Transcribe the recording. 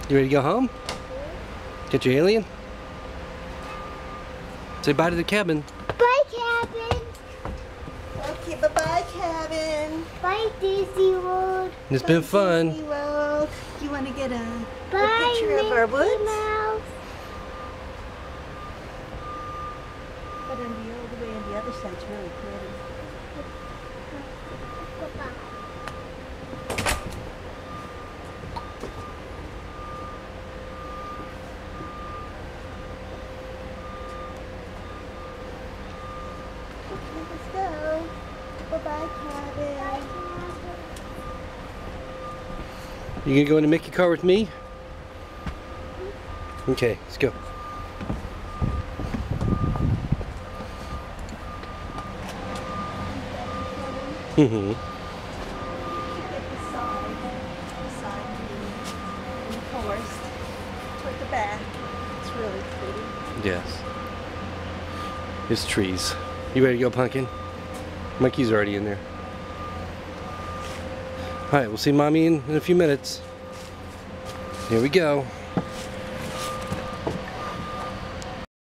You ready to go home? Get your alien? Say bye to the cabin. Bye, cabin. Okay, bye-bye, cabin. Bye, Disney World. It's been fun. Disney World. Do you want to get a Bye, picture of our Mickey woods? Mouse. But on the other way, on the other side's really pretty. Goodbye. Okay, let's go. Bye-bye, cabin. You gonna go in the Mickey car with me? Okay, let's go. Mm-hmm. Get the side view in the forest toward the back. It's really pretty. Yes. It's trees. You ready to go, Pumpkin? Mikey's already in there. Alright, we'll see Mommy in a few minutes. Here we go.